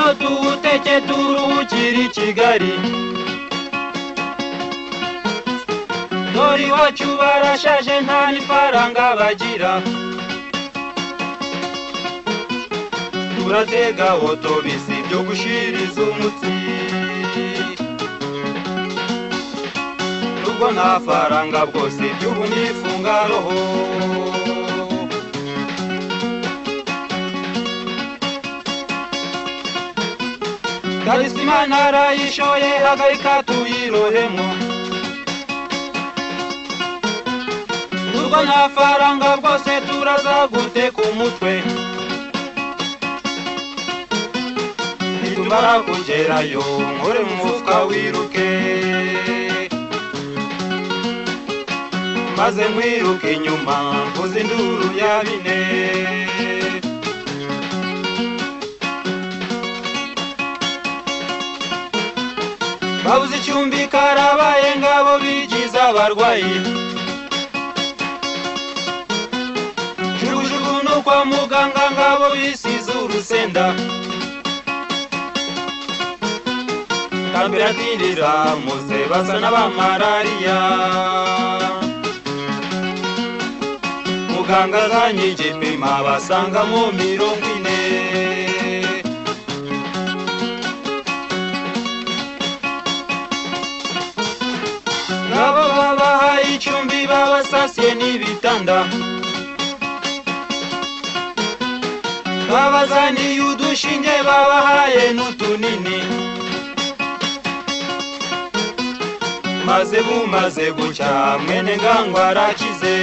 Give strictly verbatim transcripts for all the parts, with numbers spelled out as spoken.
ngwino tuwuteke turuhukire i Kigali. Dore iwacu barashaje nta n'ifaranga bagira, turatega otobisi byo gushiriza umutsi, nubwo nta faranga bwose by'ubu nifunga roho. Talisima narayishoye hagarika tuyirohemo, nubwo nta faranga bwose turaza guteka umutwe, nitumara kugerayo nkore mu mufuka wiruke, maze nkwiruke inyuma mvuze induru ya bine. Babuze icyumbi karabaye ngabo bigize abarwayi, jugujugu no kwa muganga ngabo bisize urusenda, temperature muze basa n'abamarariya, muganga azanye igipima basangamo mirongo ine. Ngabo babahaye icyumbi babasasiye n'ibitanda, babazaniye udushinge babahaye n'utunini, maze bumaze gucya mwene ngango arakize.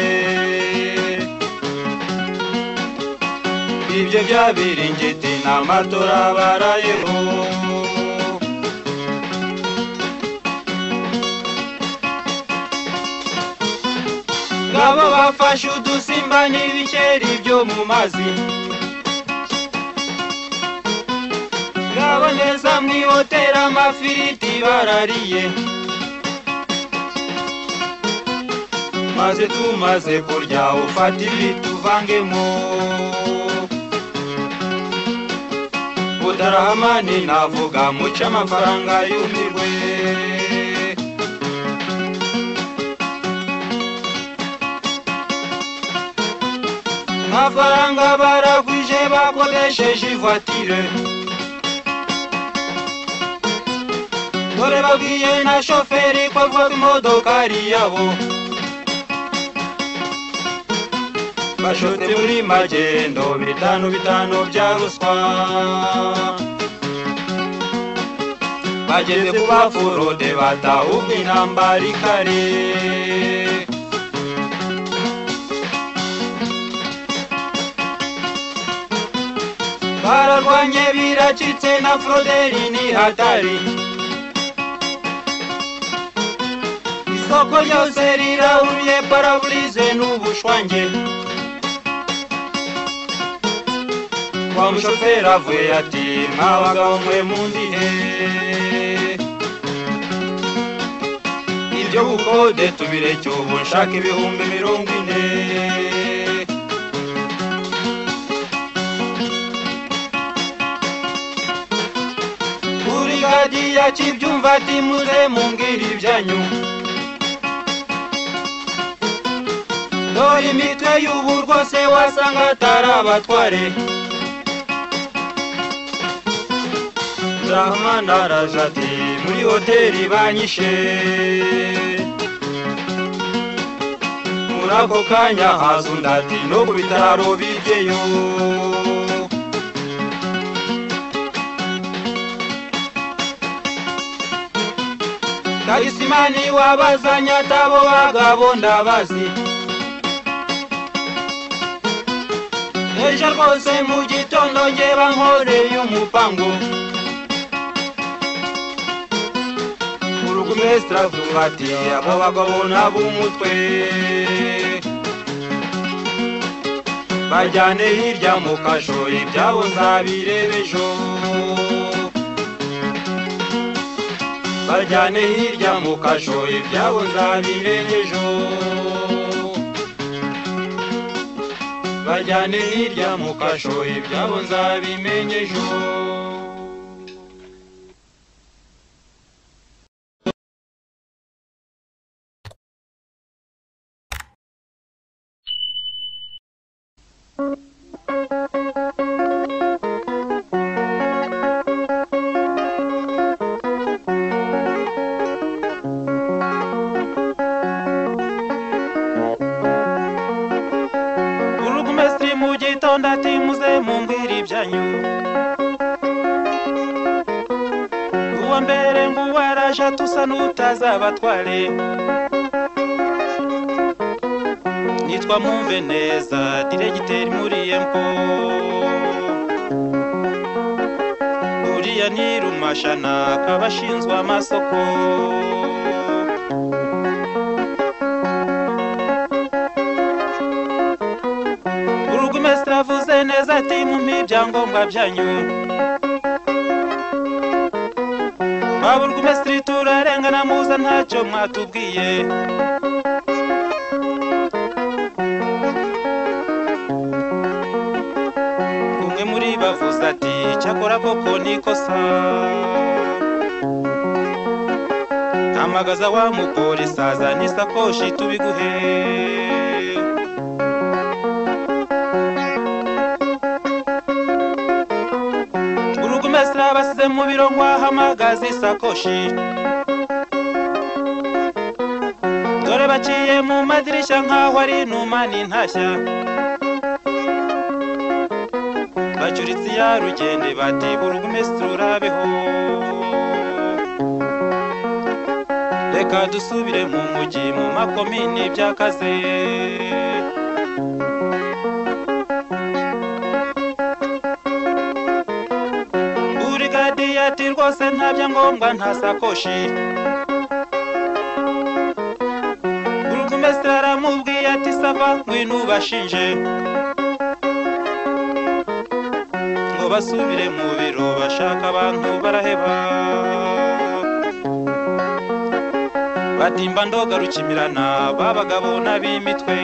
Ibyo byabiringiti n'amatora barayeho, ngabo bafashe udusimba n'ibikeri byo mu mazi, ngabo neza mwihotera amafiriti barariye, maze tumaze kurya ufata ibi tuvangemo. Budarahamani navuga muca amafaranga yumirwe, amafaranga baragwije bakodesheje ivatire, dore babwiye na shoferi ko avuga imodoka ari yabo, bashote muri magendo bitanu bitanu bya ruswa, bageze ku bafurode batahubwa intambara ikare. Bararwanye biracitse na Froderi ni hatari, isoko ryose rirahuye paraburize n'ubushwange, wa mushoferi avuye ati mwabagabo mwe mundihe, ibyo bukode tubireke ubu nshaka ibihumbi mirongo ine. Burigadi yakibyumva ati muze mumbwire ibyanyu, dore imitwe y'ubu rwose wasanga atari abatware. Rahman araje ati muri hoteli banyishe, muri ako kanya haza undi ati no ku bitaro bigeyo. Talisimani wabazanye atabo bagabo ndabazi, ejo rwose mu gitondo nge bankoreye umupango, Burugumesitiri avuga ati abo bagabo n'ab'umutwe bajyane hirya mu kasho ibyabo nzabirebe ejo, bajyane hirya mu kasho ibyabo nzabirebe ejo, bajyane hirya mu kasho ibyabo nzabimenye ejo. Burugumesitiri mu gitondo ati muze mumbwire ibyanyu. Uwa mbere ngo waraje tusa n'utazabatware. Nitwa Mwumve neza diregiteri muri empo. Uriya ni Rumashana kabashinzwe amasoko. Burugumesitiri avuze neza ati mumpe ibyangombwa byanyu. Ba burugumesitiri turarengana muza ntacyo mwatubwiye. Umwe muri bavuze ati cyakora koko nikosa. Amagaza wa mupolisi azana isakoshi tubiguhe. Burugumesitiri abasize mu biro ngo ahamagaze isakoshi. Dore baciye mu madirishya nkaho ari inuma n'intashya. Bacuritse ya rugende bati burugumesitiri urabeho. Reka dusubire mu mujyi mu makomini byakaze. Burigadiye ati rwose nta byangombwa nta sakoshi. Burugumesitiri aramubwiye ati sava ngwino ubashinje. Ngo basubire mu biro bashaka abantu baraheba. Batimba ndoga rukimirana babagabo n'abimitwe.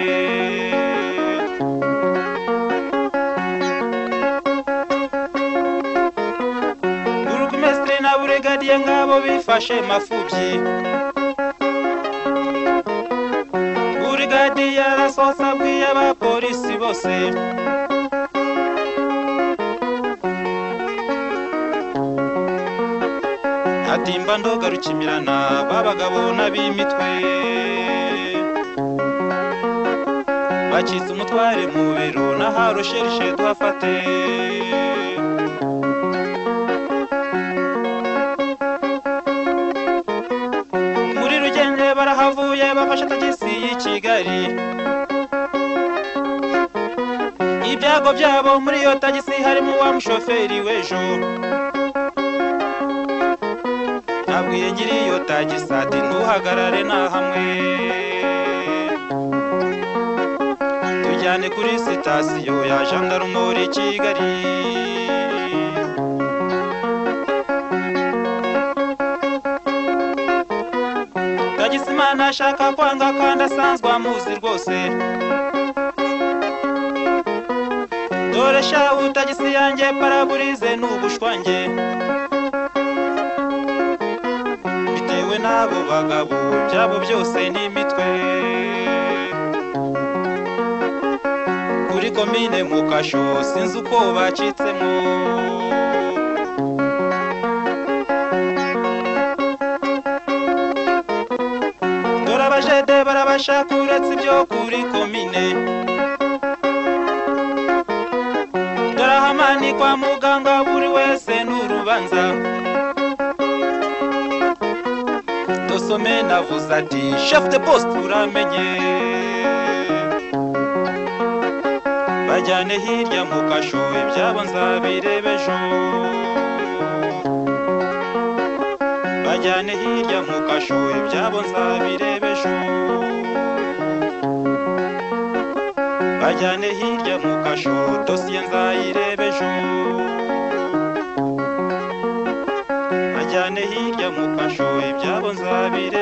Burugumesitiri na burigadiye ngabo bifashe mafubyi. Burigadiye arasohoza abwiye abapolisi bose. Atimba ndoga rukimirana babagabo n'abimitwe. Bacitse umutware mu biro n'aharusherishe tuhafate. Muri Rugenge barahavuye bafashe tagisi y'i Kigali. Ibyago byabo muri iyo tagisi harimo wa mushoferi w'ejo. Abwiye nyiri iyo tagisi ati ntuhagarare na hamwe. Tujyane kuri sitasiyo ya jandarumori Kigali. Tagisimana ashaka kwanga kandi asanzwe amuzi rwose. Dore shawu tagisi yanjye paraburize n'ubushwange. Bitewe n'abo bagabo byabo byose n'imitwe. Kuri komine mu Kasho sinzi uko bacitsemo. Dore abajede barabashaka uretse ibyo kuri komine. Dore ahamani kwa muganga buri wese n'urubanza. Dosome navuze ati chef de poste uramenye. Bajyane hirya mu Kasho ibyabo nzabirebe ejo. Bajyane hirya mu Kasho ibyabo nzabirebe ejo. Bajyane hirya mu Kasho dosiye nzayirebe ejo. Bajyane hirya mu Kasho ibyabo nzabirebe.